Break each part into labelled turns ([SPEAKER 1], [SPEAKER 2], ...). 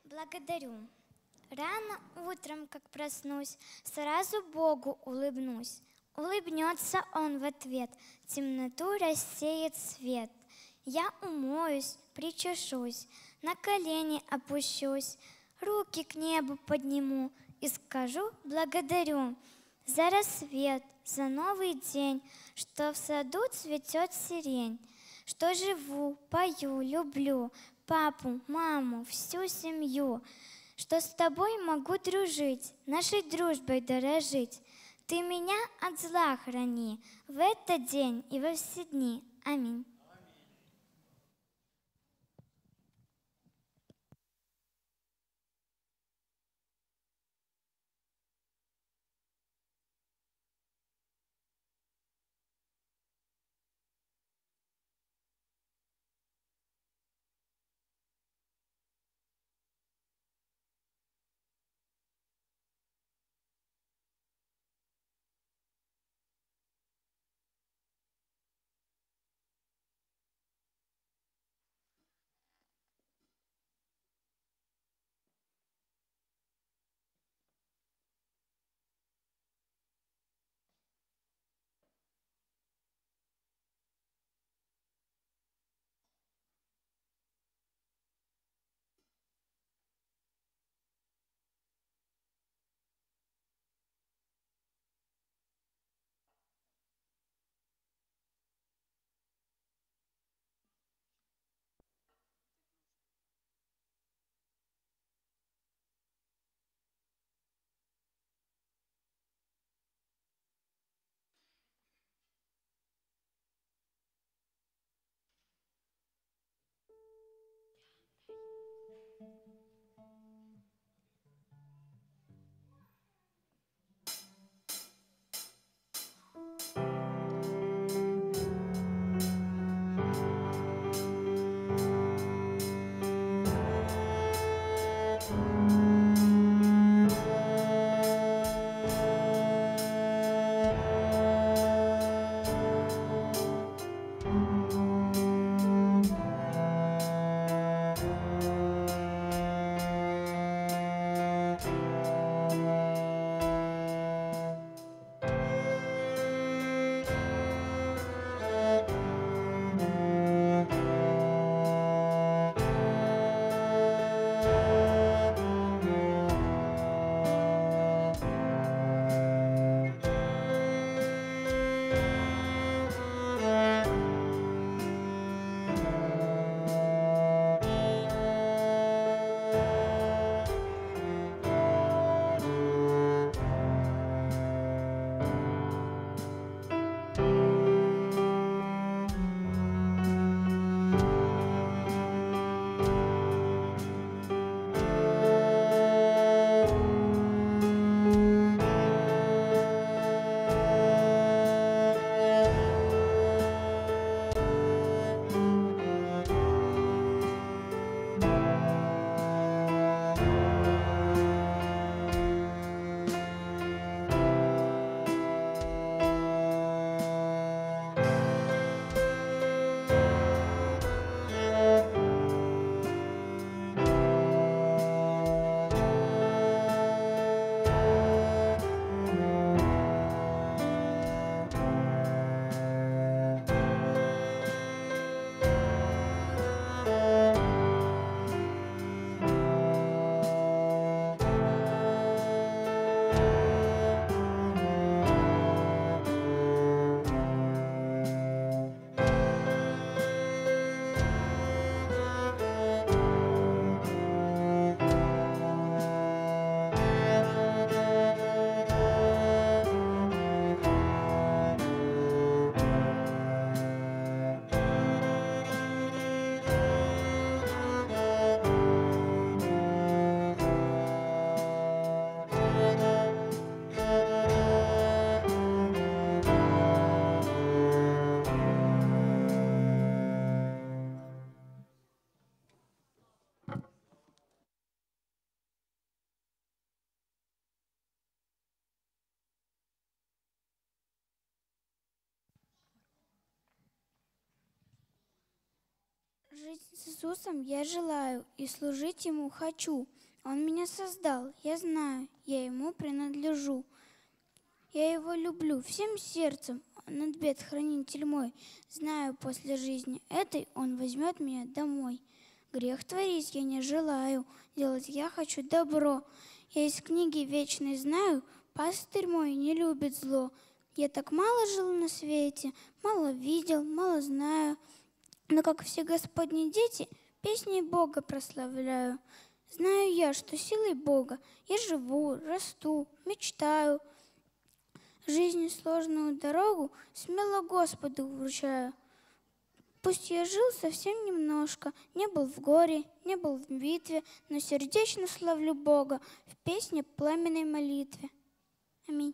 [SPEAKER 1] Благодарю. Рано утром, как проснусь, сразу Богу улыбнусь. Улыбнется Он в ответ, темноту рассеет свет. Я умоюсь, причешусь, на колени опущусь, руки к небу подниму и скажу благодарю за рассвет, за новый день, что в саду цветет сирень, что живу, пою, люблю папу, маму, всю семью, что с тобой могу дружить, нашей дружбой дорожить. Ты меня от зла храни в этот день и во все дни. Аминь. Жить с Иисусом я желаю и служить Ему хочу.
[SPEAKER 2] Он меня создал, я знаю, я ему принадлежу. Я его люблю всем сердцем, он ответ хранитель мой. Знаю, после жизни этой он возьмет меня домой. Грех творить я не желаю, делать я хочу добро. Я из книги вечной знаю, пастырь мой не любит зло. Я так мало жил на свете, мало видел, мало знаю. Но, как все Господни дети, песней Бога прославляю. Знаю я, что силой Бога я живу, расту, мечтаю. Жизнь сложную дорогу смело Господу вручаю. Пусть я жил совсем немножко, не был в горе, не был в битве, но сердечно славлю Бога в песне пламенной молитве. Аминь.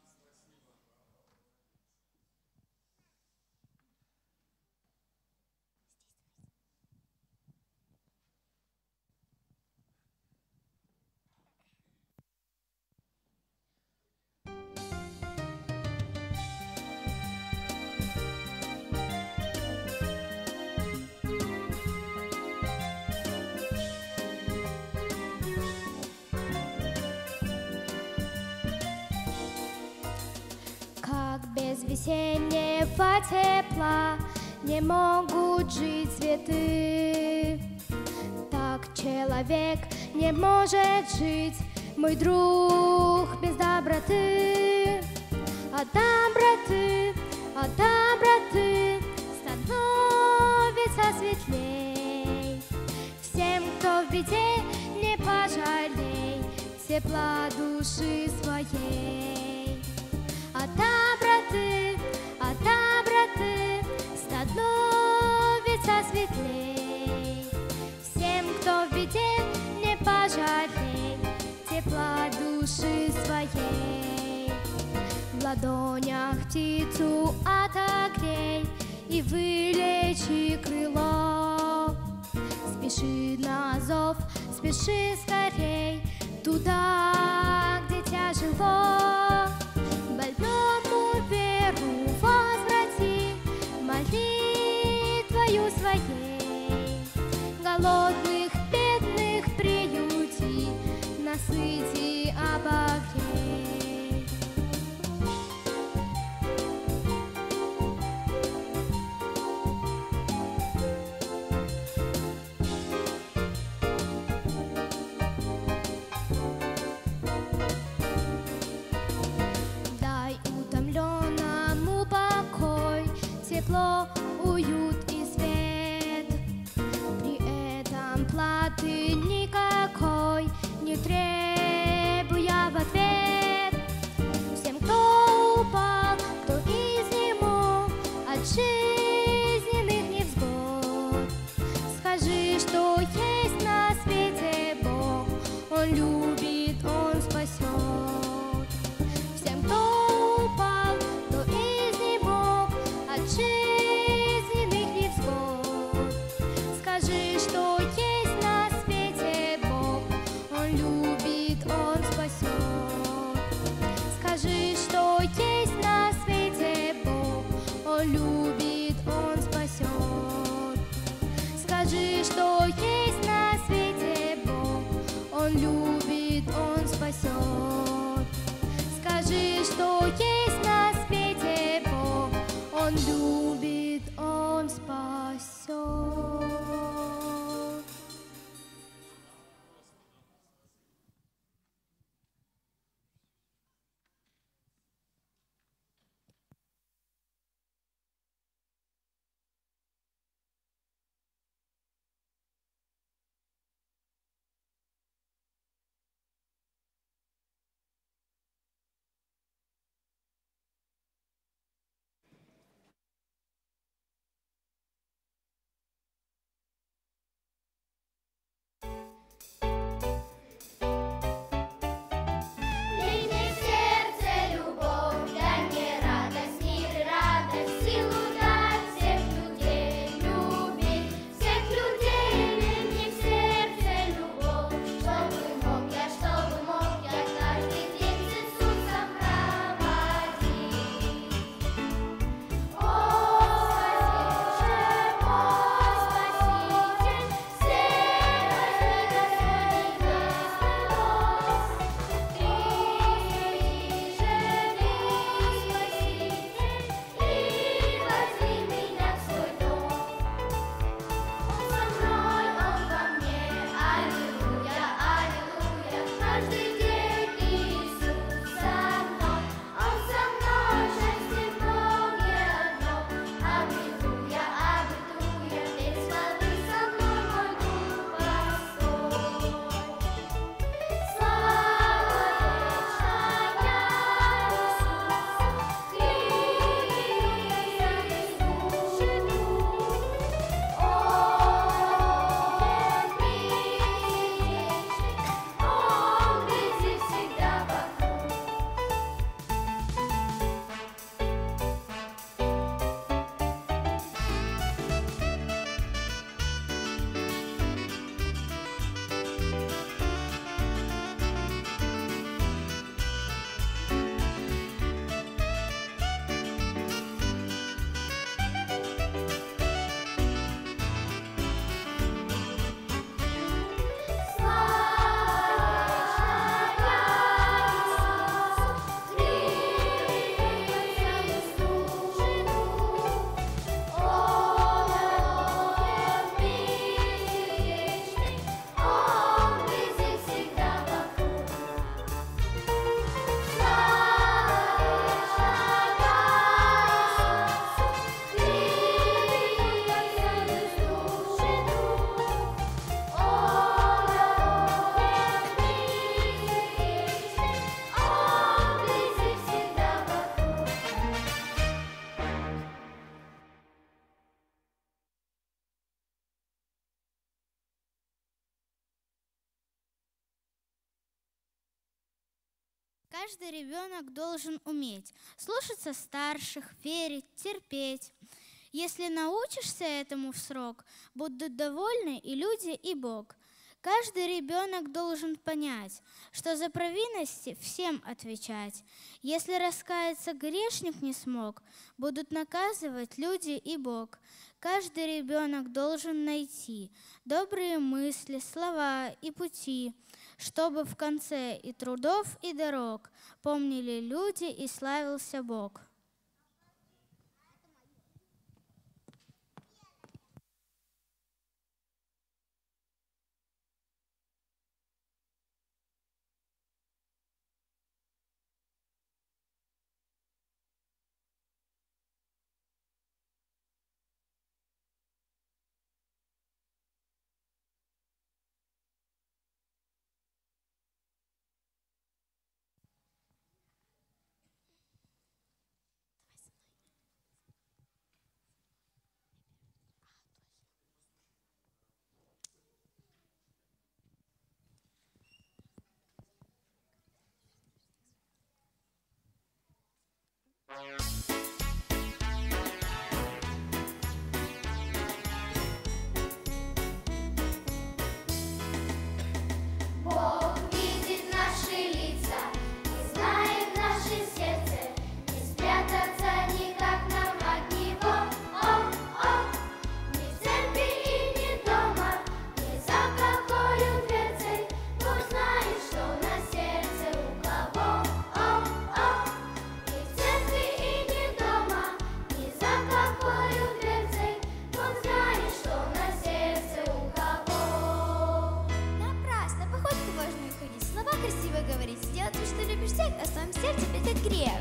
[SPEAKER 3] Как без весеннего тепла не могут жить цветы, так человек не может жить, мой друг, без доброты. От доброты становится светлей. Всем, кто в беде, не пожалей тепла души своей. От доброты становится светлей. Всем, кто в беде, не пожалей тепла души своей. В ладонях птицу отогрей и вылечи крыло. Спеши на зов, спеши скорей туда, где тяжело. Больному веру возврати, молитвою своей. Голодных, бедных приюти, насыти, обогрей. Дай утомленному покой, тепло, уют и свет. При этом платы никакой не требуя в ответ. Всем, кто упал, кто изнемог от жизненных невзгод, скажи, что есть на свете Бог, Он любит, Он спасет. Всем, кто упал, кто изнемог от жизненных невзгод, скажи, что есть на свете Бог, Он любит, Он спасет. Скажи, что есть на свете Бог, Он любит, Он спасет. Скажи, что есть на свете Бог, Он любит, Он спасет. Скажи, что есть на свете Бог, Он любит, Он спасет.
[SPEAKER 4] Каждый ребенок должен уметь слушаться старших, верить, терпеть. Если научишься этому в срок, будут довольны и люди, и Бог. Каждый ребенок должен понять, что за провинности всем отвечать. Если раскаяться грешник не смог, будут наказывать люди и Бог. Каждый ребенок должен найти добрые мысли, слова и пути, чтобы в конце и трудов, и дорог помнили люди и славился Бог.
[SPEAKER 5] Бог видит наши лица и знает наше сердце, не спрятаться никак нам от Него. Ни в церкви и ни дома, ни за какою дверцей, Бог знает, что на сердце у кого. Ни в церкви и ни дома, ни за какою дверцей, Бог знает, что на сердце у кого.
[SPEAKER 6] Напрасно, походку важную ходить, слова красиво говорить, сделать вид, что любишь всех, а в своем сердце это грех.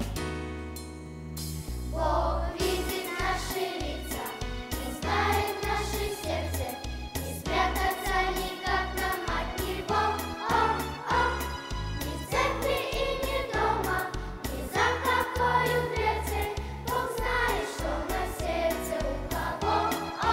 [SPEAKER 5] Бог видит наши лица и знает наше сердце, не спрятаться никак нам от Него. Ни в церкви и ни дома, ни за какою дверцей, Бог знает, что на сердце у кого.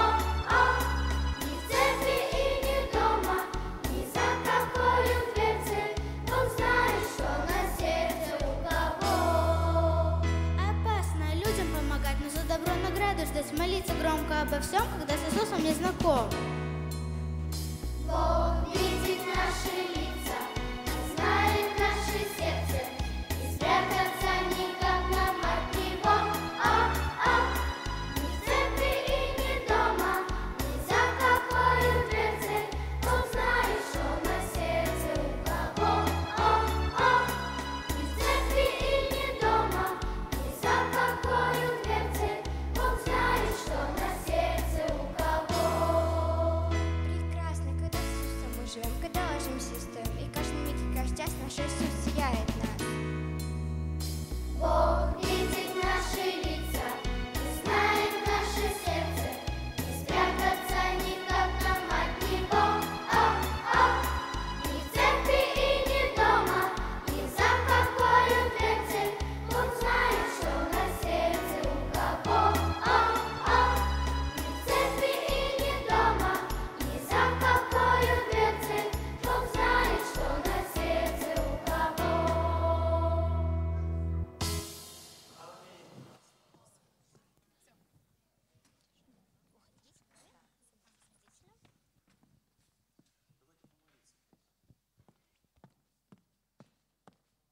[SPEAKER 5] Ни в церкви и ни дома, ни за какою дверцей, Бог знает, что на сердце у кого.
[SPEAKER 4] Опасно людям помогать, но за добро награду ждать, молиться громко обо всем, когда с Иисусом не знаком.
[SPEAKER 5] Бог видит наши лица